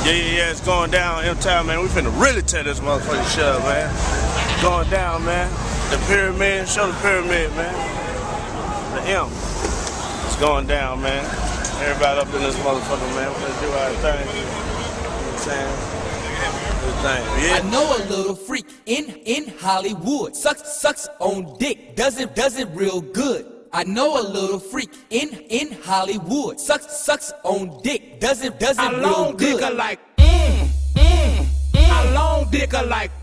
Yeah, it's going down M-Town, man. We finna really tear this motherfucking shit up, man. Going down, man. The pyramid, show the pyramid, man. The M. It's going down, man. Everybody up in this motherfucker, man. We're gonna do our thing. You know what I'm saying? Yeah. I know a little freak in Hollywood. Sucks on dick. Does it real good. I know a little freak in Hollywood. Sucks on dick. Does it real good. A long dicker like A long dicker like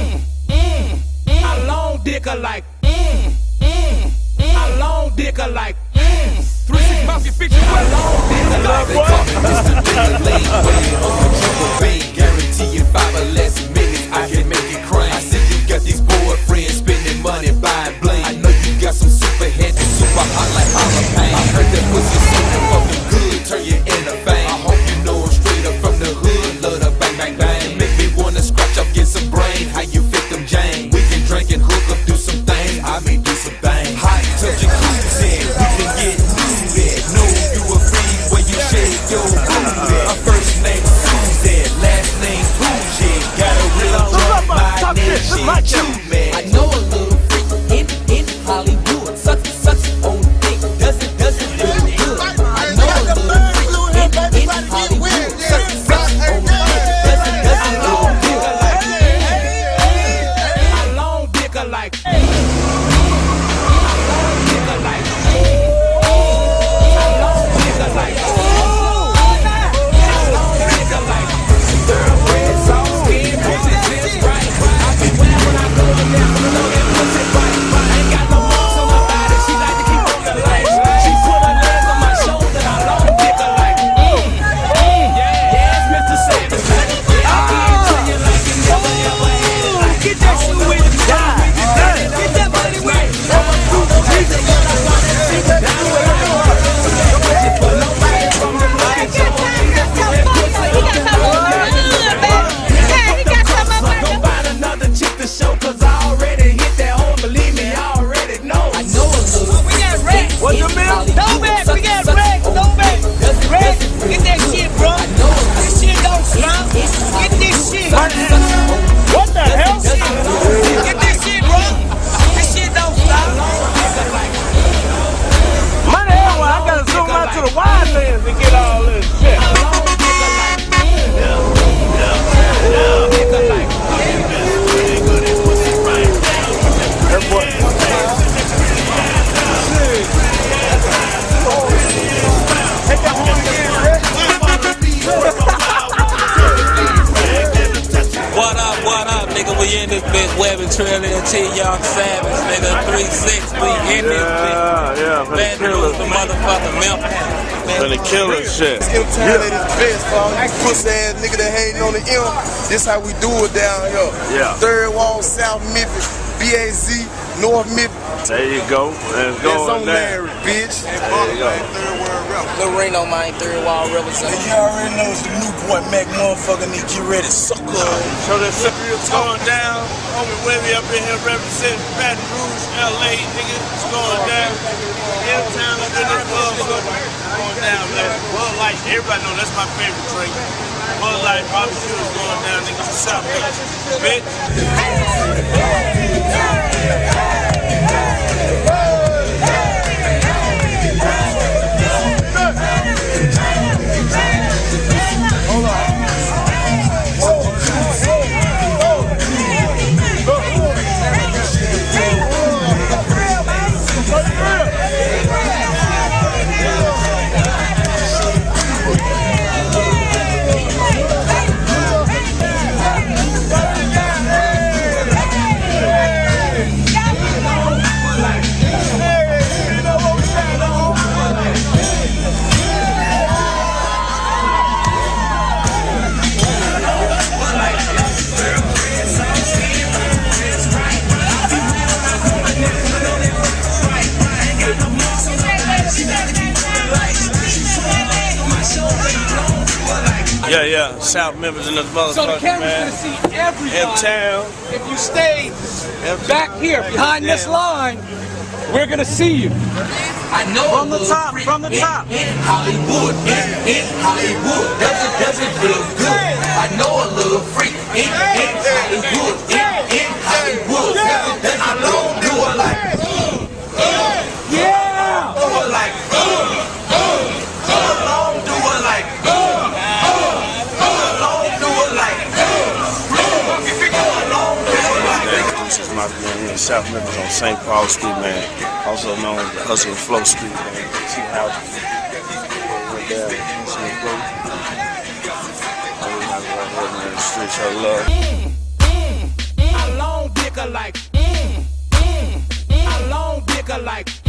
A long dicker like A long dicker like 3-6 Mafia feature. A long dicker like Mr. Dick Lane, on the triple bay. Guarantee you 5 or less minutes, I can make it crank. I see you got these boyfriends spending money buying bling. I know you got some super heads and super hot like jalapeno. I heard that pussy so fucking good, turn you into fame. I hope you know I'm straight up from the hood, love the bang bang bang. Make me wanna scratch up, get some brain. How you fit them Jane? We can drink and hook up, do some things. I may do some things. Hot tub jacuzzi, we can get new it. Know you a freak when you shake your booty. My first name Susan, last name Bougie. Got a real joint, my name she man. I know a little freak in Hollywood. Sucks on dick. Does it real good. I know a little freak in Hollywood. Sucks on dick. Does it real good. A long dicker like in this bitch, Webbing Trillion, T-Young Savage, nigga, 3-6, we in this bitch. Yeah, Bad news, the motherfucking Memphis. For the killer shit. M-Town at his best, for all you pussy ass nigga that hating on the M. This how we do it down here. Yeah. Third Wall, South Memphis, BAZ, North Memphis. There you go. It's going down. Bitch. There you go. Lil Reno, man, Third Wall representative. You already know it's the new boy Mac motherfucker, nigga. Get ready, sucker. So that it's going down. Homie Webby up in here representing Baton Rouge, LA, nigga. It's going down. M-Town up in this motherfucker. Going down, man. Bud Light, everybody know that's my favorite drink. Bud Light barbecue is going down, nigga. What's up, bitch? Yeah, South Memphis in this motherfucker, so the camera's man. gonna see everybody. M-Town. If you stay back here behind this line, we're gonna see you. I know From the top, from the top. In Hollywood, in Hollywood, does it feel good? I know a little freak in Hollywood, in Hollywood, does it do it like, yeah, do it like, long do it like, long do it like, This is my man in South Memphis on St. Paul Street, man. Also known as the Hustle and Flow Street, man. See how went down, Hustle and Flow. The streets I love. A long dicker like, a long dicker like.